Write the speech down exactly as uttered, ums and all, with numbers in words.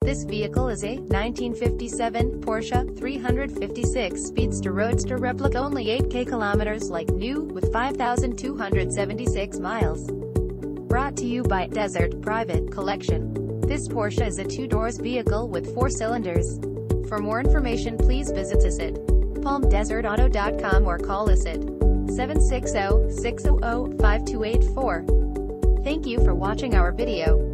This vehicle is a nineteen fifty-seven Porsche three fifty-six Speedster Roadster Replica, only eight K kilometers like new, with five thousand two hundred seventy-six miles. Brought to you by Desert Private Collection. This Porsche is a two-doors vehicle with four cylinders. For more information, please visit us at palm desert auto dot com or call us at seven six zero, six zero zero, five two eight four. Thank you for watching our video.